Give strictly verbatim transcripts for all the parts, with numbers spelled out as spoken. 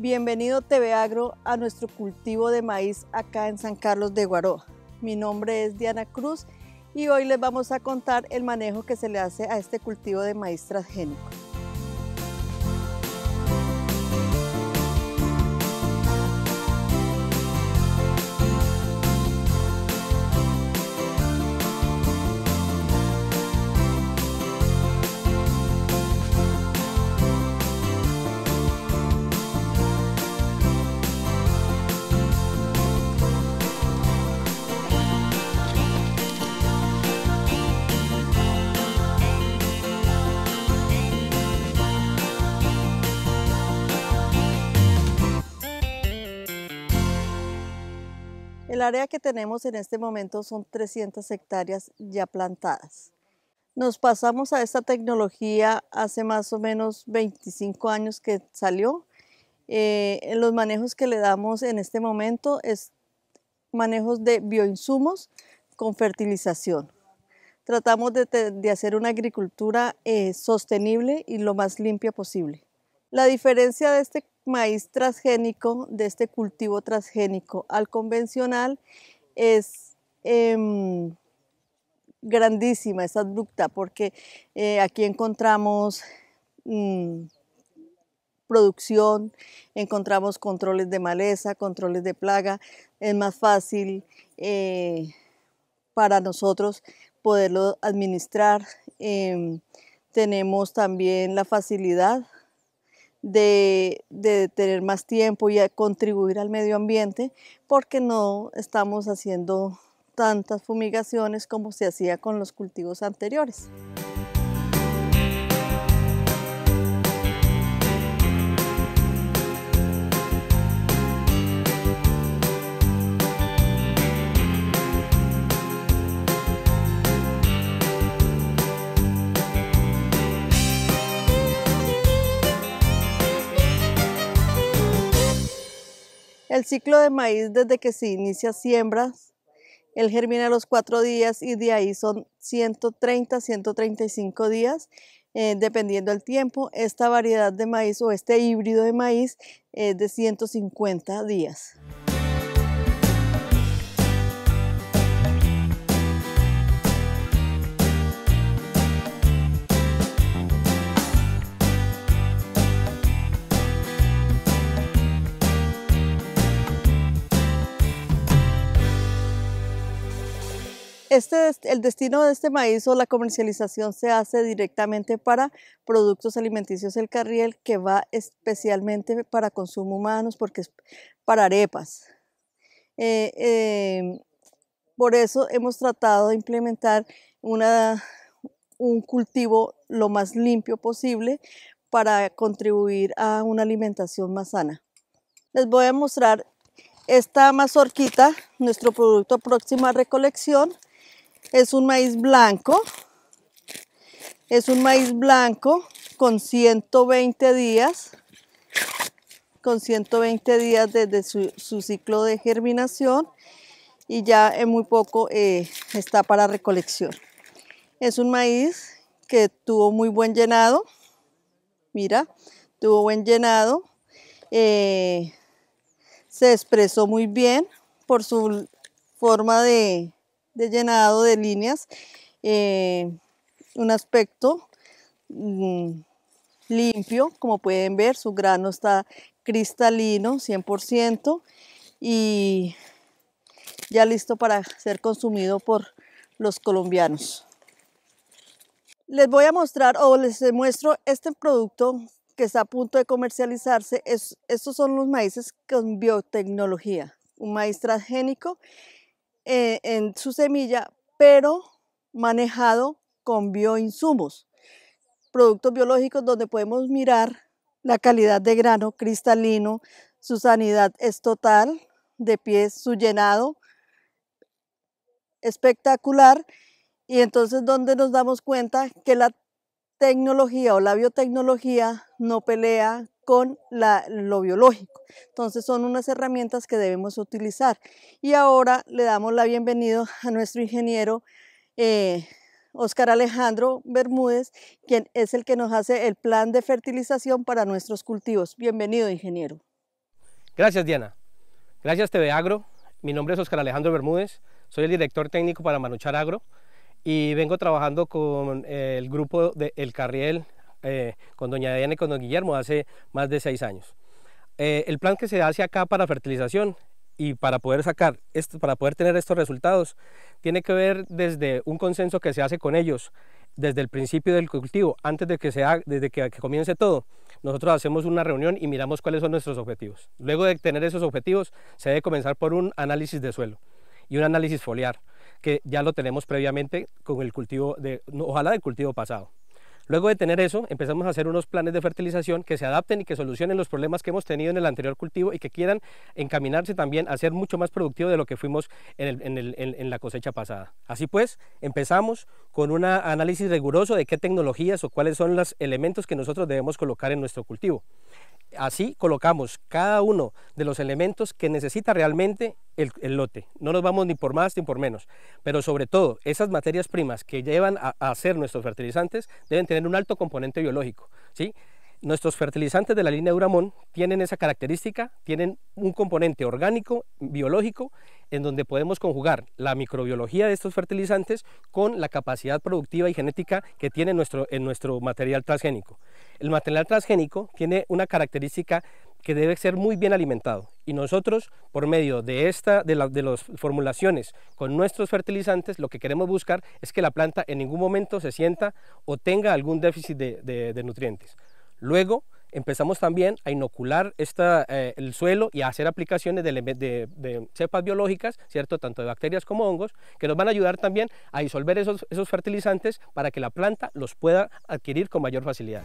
Bienvenido T V Agro a nuestro cultivo de maíz acá en San Carlos de Guaroa. Mi nombre es Diana Cruz y hoy les vamos a contar el manejo que se le hace a este cultivo de maíz transgénico. El área que tenemos en este momento son trescientas hectáreas ya plantadas. Nos pasamos a esta tecnología hace más o menos veinticinco años que salió. Eh, en los manejos que le damos en este momento es manejos de bioinsumos con fertilización. Tratamos de, de hacer una agricultura eh, sostenible y lo más limpia posible. La diferencia de este maíz transgénico, de este cultivo transgénico al convencional es eh, grandísima, es abrupta, porque eh, aquí encontramos mmm, producción, encontramos controles de maleza, controles de plaga, es más fácil eh, para nosotros poderlo administrar. Eh, tenemos también la facilidad De, de tener más tiempo y a contribuir al medio ambiente, porque no estamos haciendo tantas fumigaciones como se hacía con los cultivos anteriores. El ciclo de maíz desde que se inicia siembra, él germina a los cuatro días y de ahí son ciento treinta, ciento treinta y cinco días, eh, dependiendo del tiempo. Esta variedad de maíz o este híbrido de maíz es de ciento cincuenta días. Este, el destino de este maíz o la comercialización se hace directamente para Productos Alimenticios El Carriel, que va especialmente para consumo humanos porque es para arepas. Eh, eh, por eso hemos tratado de implementar una, un cultivo lo más limpio posible para contribuir a una alimentación más sana. Les voy a mostrar esta mazorquita, nuestro producto próximo a recolección. Es un maíz blanco, es un maíz blanco con ciento veinte días, con ciento veinte días desde su, su ciclo de germinación y ya en muy poco eh, está para recolección. Es un maíz que tuvo muy buen llenado, mira, tuvo buen llenado, eh, se expresó muy bien por su forma de... de llenado de líneas, eh, un aspecto mmm, limpio, como pueden ver, su grano está cristalino, cien por ciento, y ya listo para ser consumido por los colombianos. Les voy a mostrar o les muestro este producto que está a punto de comercializarse. Es, estos son los maíces con biotecnología, un maíz transgénico Eh, en su semilla, pero manejado con bioinsumos, productos biológicos donde podemos mirar la calidad de grano cristalino, su sanidad es total, de pies, su llenado espectacular, y entonces donde nos damos cuenta que la tecnología o la biotecnología no pelea con la, lo biológico. Entonces son unas herramientas que debemos utilizar. Y ahora le damos la bienvenida a nuestro ingeniero eh, Óscar Alejandro Bermúdez, quien es el que nos hace el plan de fertilización para nuestros cultivos. Bienvenido, ingeniero. Gracias, Diana. Gracias, T V Agro. Mi nombre es Oscar Alejandro Bermúdez, soy el director técnico para Manuchar Agro y vengo trabajando con eh, el grupo de El Carriel, eh, con doña Diana y con don Guillermo hace más de seis años. Eh, el plan que se hace acá para fertilización y para poder sacar esto, para poder tener estos resultados, tiene que ver desde un consenso que se hace con ellos desde el principio del cultivo, antes de que, sea, desde que, que comience todo. Nosotros hacemos una reunión y miramos cuáles son nuestros objetivos. Luego de tener esos objetivos, se debe comenzar por un análisis de suelo y un análisis foliar, que ya lo tenemos previamente con el cultivo, de, ojalá del cultivo pasado. Luego de tener eso, empezamos a hacer unos planes de fertilización que se adapten y que solucionen los problemas que hemos tenido en el anterior cultivo y que quieran encaminarse también a ser mucho más productivo de lo que fuimos en, el, en, el, en, en la cosecha pasada. Así pues, empezamos con un análisis riguroso de qué tecnologías o cuáles son los elementos que nosotros debemos colocar en nuestro cultivo. Así colocamos cada uno de los elementos que necesita realmente el, el lote. No nos vamos ni por más ni por menos, pero sobre todo esas materias primas que llevan a, a hacer nuestros fertilizantes deben tener un alto componente biológico, ¿sí? Nuestros fertilizantes de la línea Duramón tienen esa característica, tienen un componente orgánico, biológico, en donde podemos conjugar la microbiología de estos fertilizantes con la capacidad productiva y genética que tiene nuestro, en nuestro material transgénico. El material transgénico tiene una característica que debe ser muy bien alimentado y nosotros por medio de, esta, de, la, de las formulaciones con nuestros fertilizantes lo que queremos buscar es que la planta en ningún momento se sienta o tenga algún déficit de, de, de nutrientes. Luego empezamos también a inocular esta, eh, el suelo y a hacer aplicaciones de, de, de cepas biológicas, ¿cierto? Tanto de bacterias como hongos, que nos van a ayudar también a disolver esos, esos fertilizantes para que la planta los pueda adquirir con mayor facilidad.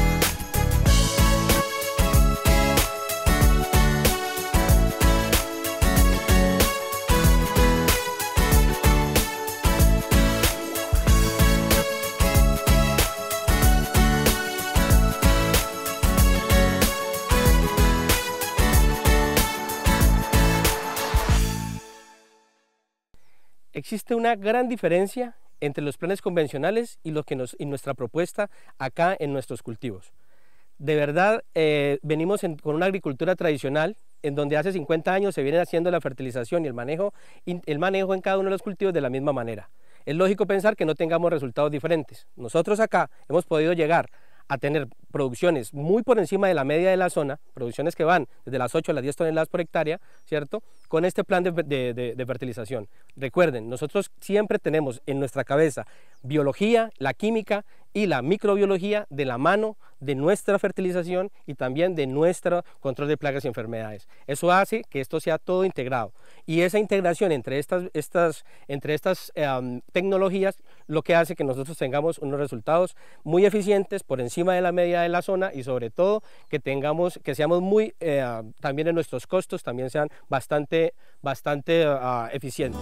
Existe una gran diferencia entre los planes convencionales y, lo que nos, y nuestra propuesta acá en nuestros cultivos. De verdad, eh, venimos en, con una agricultura tradicional en donde hace cincuenta años se viene haciendo la fertilización y el manejo, el manejo en cada uno de los cultivos de la misma manera. Es lógico pensar que no tengamos resultados diferentes. Nosotros acá hemos podido llegar a tener producciones muy por encima de la media de la zona, producciones que van desde las ocho a las diez toneladas por hectárea, ¿cierto? Con este plan de, de, de, de fertilización. Recuerden, nosotros siempre tenemos en nuestra cabeza biología, la química y la microbiología de la mano de nuestra fertilización y también de nuestro control de plagas y enfermedades. Eso hace que esto sea todo integrado y esa integración entre estas, estas, entre estas um, tecnologías lo que hace que nosotros tengamos unos resultados muy eficientes por encima de la media de la zona y sobre todo que tengamos, que seamos muy, eh, también en nuestros costos también sean bastante, bastante uh, eficientes.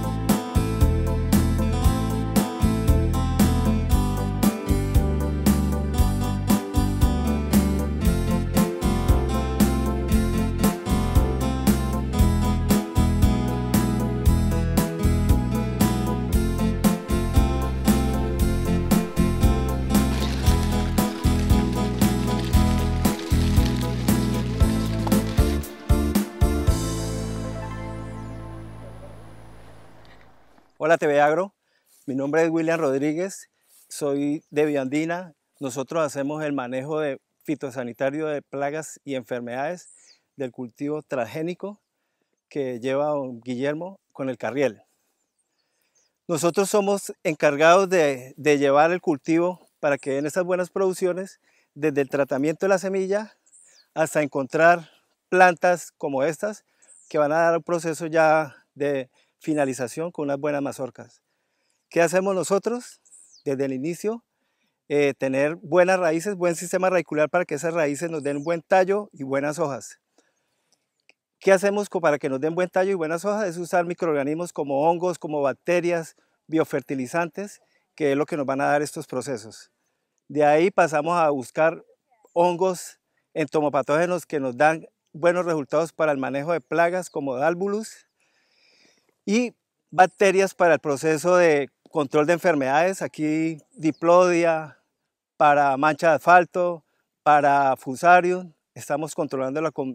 Hola T V Agro, mi nombre es William Rodríguez, soy de Viandina. Nosotros hacemos el manejo de fitosanitario de plagas y enfermedades del cultivo transgénico que lleva don Guillermo con el Carriel. Nosotros somos encargados de, de llevar el cultivo para que den esas buenas producciones desde el tratamiento de la semilla hasta encontrar plantas como estas que van a dar un proceso ya de finalización con unas buenas mazorcas. ¿Qué hacemos nosotros? Desde el inicio, eh, tener buenas raíces, buen sistema radicular para que esas raíces nos den un buen tallo y buenas hojas. ¿Qué hacemos para que nos den buen tallo y buenas hojas? Es usar microorganismos como hongos, como bacterias, biofertilizantes, que es lo que nos van a dar estos procesos. De ahí pasamos a buscar hongos entomopatógenos que nos dan buenos resultados para el manejo de plagas como Dálvulus, y bacterias para el proceso de control de enfermedades, aquí Diplodia, para mancha de asfalto, para Fusarium, estamos controlándola con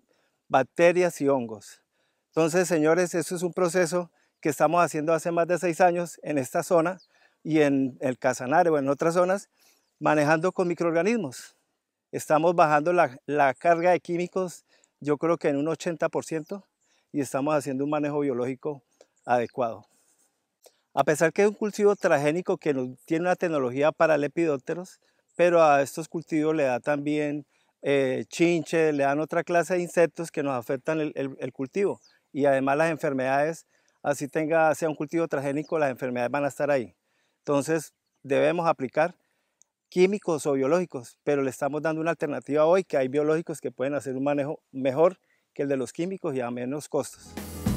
bacterias y hongos. Entonces, señores, eso es un proceso que estamos haciendo hace más de seis años en esta zona y en el Casanare o en otras zonas, manejando con microorganismos. Estamos bajando la, la carga de químicos, yo creo que en un ochenta por ciento, y estamos haciendo un manejo biológico adecuado. A pesar que es un cultivo transgénico que no, tiene una tecnología para lepidópteros, pero a estos cultivos le da también eh, chinche, le dan otra clase de insectos que nos afectan el, el, el cultivo. Y además las enfermedades, así tenga, sea un cultivo transgénico, las enfermedades van a estar ahí. Entonces debemos aplicar químicos o biológicos, pero le estamos dando una alternativa hoy, que hay biológicos que pueden hacer un manejo mejor que el de los químicos y a menos costos.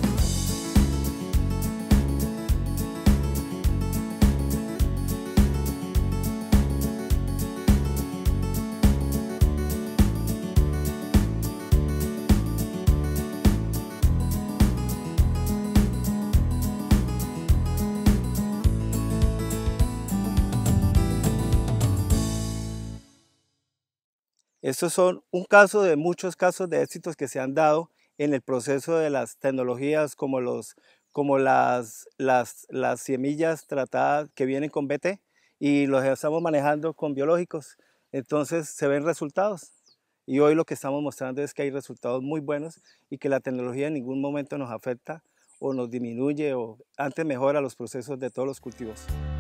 Estos son un caso de muchos casos de éxitos que se han dado en el proceso de las tecnologías como, los, como las, las, las semillas tratadas que vienen con B T y los estamos manejando con biológicos. Entonces se ven resultados y hoy lo que estamos mostrando es que hay resultados muy buenos y que la tecnología en ningún momento nos afecta o nos disminuye o antes mejora los procesos de todos los cultivos.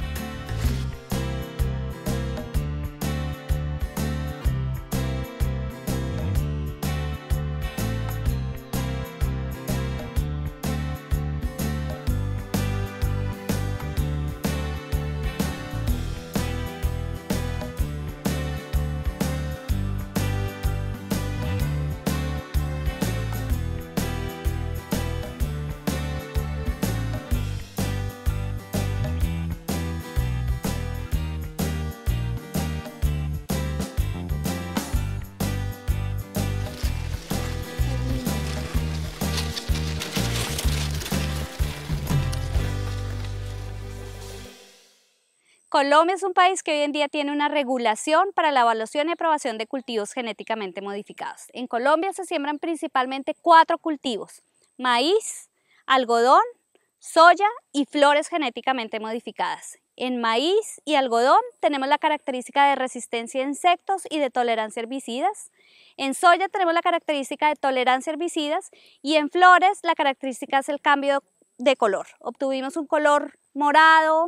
Colombia es un país que hoy en día tiene una regulación para la evaluación y aprobación de cultivos genéticamente modificados. En Colombia se siembran principalmente cuatro cultivos: maíz, algodón, soya y flores genéticamente modificadas. En maíz y algodón tenemos la característica de resistencia a insectos y de tolerancia a herbicidas. En soya tenemos la característica de tolerancia a herbicidas y en flores la característica es el cambio de color. Obtuvimos un color morado,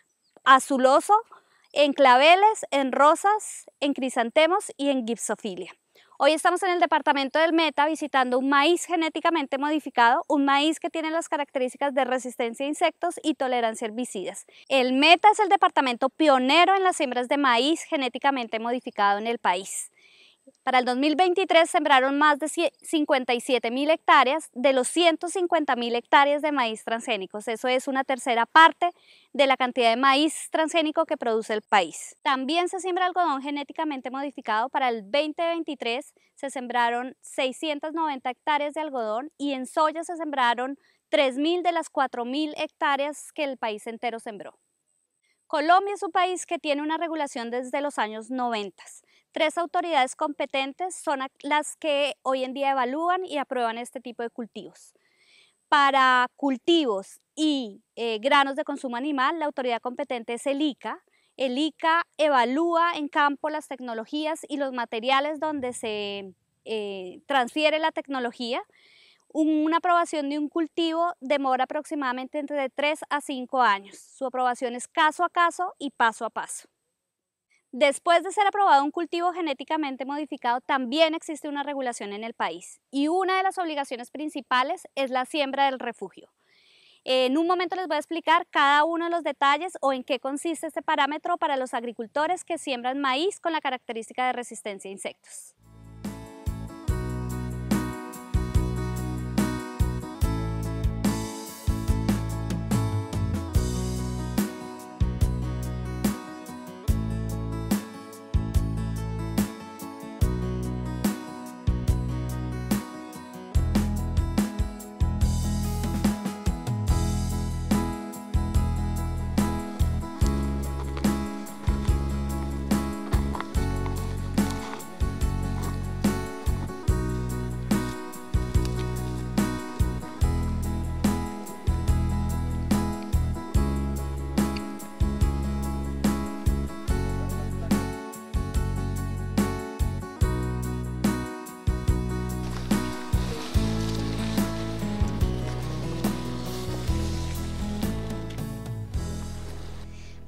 azuloso en claveles, en rosas, en crisantemos y en gipsofilia. Hoy estamos en el departamento del Meta visitando un maíz genéticamente modificado, un maíz que tiene las características de resistencia a insectos y tolerancia a herbicidas. El Meta es el departamento pionero en las siembras de maíz genéticamente modificado en el país. Para el dos mil veintitrés sembraron más de cincuenta y siete mil hectáreas de los ciento cincuenta mil hectáreas de maíz transgénicos. Eso es una tercera parte de la cantidad de maíz transgénico que produce el país. También se siembra algodón genéticamente modificado. Para el veinte veintitrés se sembraron seiscientas noventa hectáreas de algodón y en soya se sembraron tres mil de las cuatro mil hectáreas que el país entero sembró. Colombia es un país que tiene una regulación desde los años noventa. Tres autoridades competentes son las que hoy en día evalúan y aprueban este tipo de cultivos. Para cultivos y eh, granos de consumo animal, la autoridad competente es el ICA. El ICA evalúa en campo las tecnologías y los materiales donde se eh, transfiere la tecnología. Una aprobación de un cultivo demora aproximadamente entre tres a cinco años. Su aprobación es caso a caso y paso a paso. Después de ser aprobado un cultivo genéticamente modificado, también existe una regulación en el país y una de las obligaciones principales es la siembra del refugio. En un momento les voy a explicar cada uno de los detalles o en qué consiste este parámetro para los agricultores que siembran maíz con la característica de resistencia a insectos.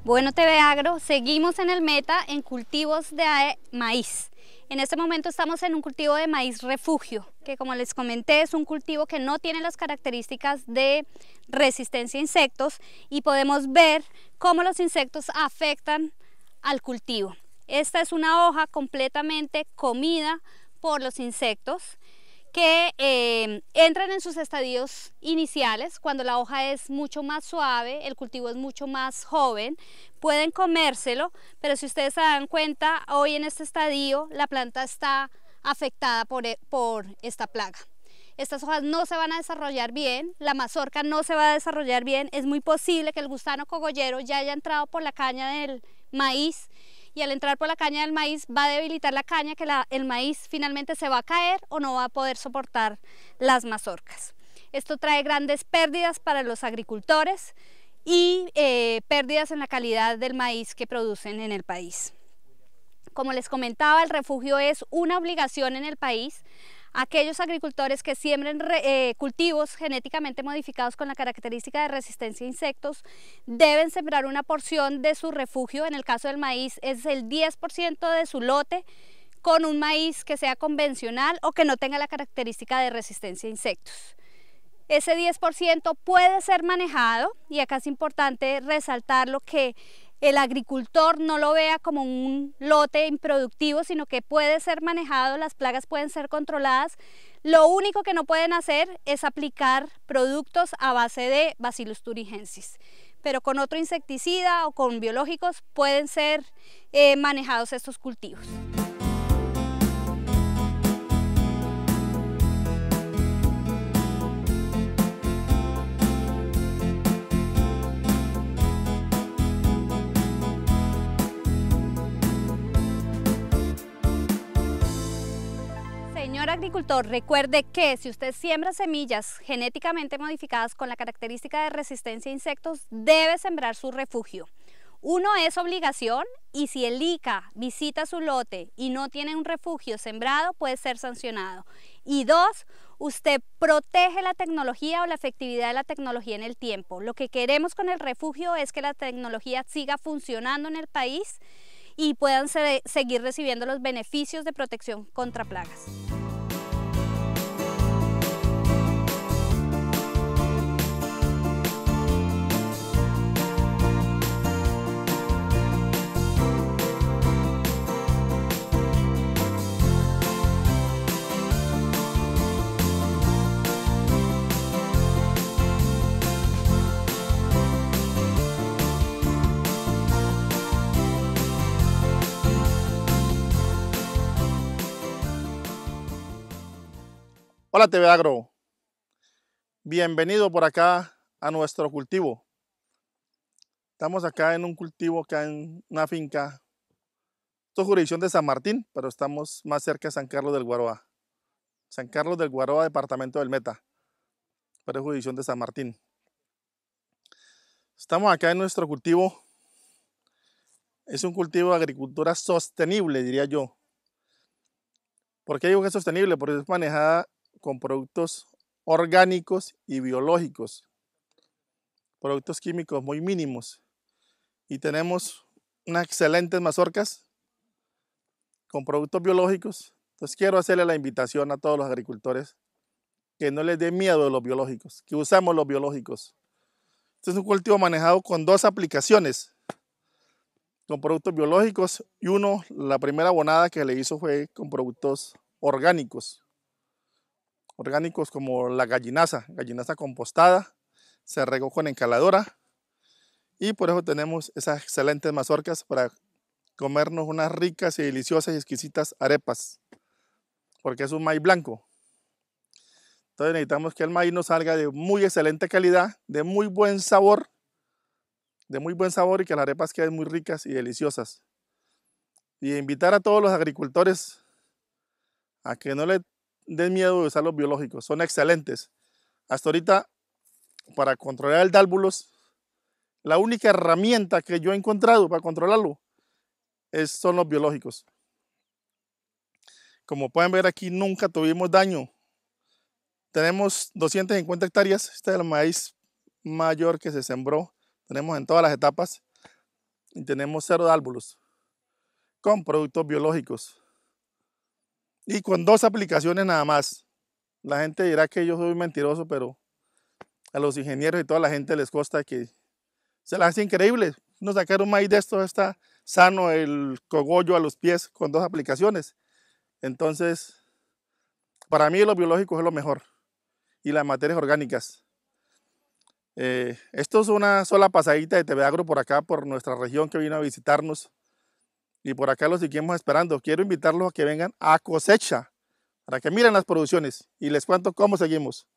Bueno, T V Agro, seguimos en el meta en cultivos de maíz. En este momento estamos en un cultivo de maíz refugio, que como les comenté es un cultivo que no tiene las características de resistencia a insectos y podemos ver cómo los insectos afectan al cultivo. Esta es una hoja completamente comida por los insectos que eh, entran en sus estadios iniciales, cuando la hoja es mucho más suave, el cultivo es mucho más joven, pueden comérselo, pero si ustedes se dan cuenta, hoy en este estadio la planta está afectada por, por esta plaga. Estas hojas no se van a desarrollar bien, la mazorca no se va a desarrollar bien, es muy posible que el gusano cogollero ya haya entrado por la caña del maíz, y al entrar por la caña del maíz va a debilitar la caña, que la, el maíz finalmente se va a caer o no va a poder soportar las mazorcas. Esto trae grandes pérdidas para los agricultores y eh, pérdidas en la calidad del maíz que producen en el país. Como les comentaba, el refugio es una obligación en el país. Aquellos agricultores que siembren eh, cultivos genéticamente modificados con la característica de resistencia a insectos deben sembrar una porción de su refugio. En el caso del maíz es el diez por ciento de su lote con un maíz que sea convencional o que no tenga la característica de resistencia a insectos. Ese diez por ciento puede ser manejado, y acá es importante resaltar lo que el agricultor no lo vea como un lote improductivo, sino que puede ser manejado, las plagas pueden ser controladas. Lo único que no pueden hacer es aplicar productos a base de Bacillus thuringiensis, pero con otro insecticida o con biológicos pueden ser eh, manejados estos cultivos. Señor agricultor, recuerde que si usted siembra semillas genéticamente modificadas con la característica de resistencia a insectos, debe sembrar su refugio. Uno, es obligación, y si el I C A visita su lote y no tiene un refugio sembrado, puede ser sancionado. Y dos, usted protege la tecnología o la efectividad de la tecnología en el tiempo. Lo que queremos con el refugio es que la tecnología siga funcionando en el país y puedan se- seguir recibiendo los beneficios de protección contra plagas. Hola T V Agro, bienvenido por acá a nuestro cultivo. Estamos acá en un cultivo, acá en una finca, esto es jurisdicción de San Martín, pero estamos más cerca de San Carlos del Guaroa. San Carlos del Guaroa, departamento del Meta, pero es jurisdicción de San Martín. Estamos acá en nuestro cultivo, es un cultivo de agricultura sostenible, diría yo. ¿Por qué digo que es sostenible? Porque es manejada con productos orgánicos y biológicos, productos químicos muy mínimos, y tenemos unas excelentes mazorcas con productos biológicos. Entonces quiero hacerle la invitación a todos los agricultores que no les dé miedo los biológicos, que usamos los biológicos. Este es un cultivo manejado con dos aplicaciones, con productos biológicos, y uno, la primera abonada que le hizo fue con productos orgánicos. Orgánicos como la gallinaza, gallinaza compostada, se regó con encaladora, y por eso tenemos esas excelentes mazorcas para comernos unas ricas y deliciosas y exquisitas arepas, porque es un maíz blanco. Entonces necesitamos que el maíz nos salga de muy excelente calidad, de muy buen sabor, de muy buen sabor y que las arepas queden muy ricas y deliciosas. Y invitar a todos los agricultores a que no le den miedo de usar los biológicos, son excelentes. Hasta ahorita, para controlar el dálbulos, la única herramienta que yo he encontrado para controlarlo es, son los biológicos. Como pueden ver aquí, nunca tuvimos daño. Tenemos doscientas cincuenta hectáreas, este es el maíz mayor que se sembró, tenemos en todas las etapas. y tenemos cero dálvulos con productos biológicos y con dos aplicaciones nada más. La gente dirá que yo soy mentiroso, pero a los ingenieros y toda la gente les consta que se les hace increíble. No sacar un maíz de esto está sano, el cogollo a los pies con dos aplicaciones. Entonces, para mí los biológicos es lo mejor y las materias orgánicas. Eh, esto es una sola pasadita de T V Agro por acá, por nuestra región, que vino a visitarnos. Y por acá los seguimos esperando. Quiero invitarlos a que vengan a cosecha, para que miren las producciones y les cuento cómo seguimos.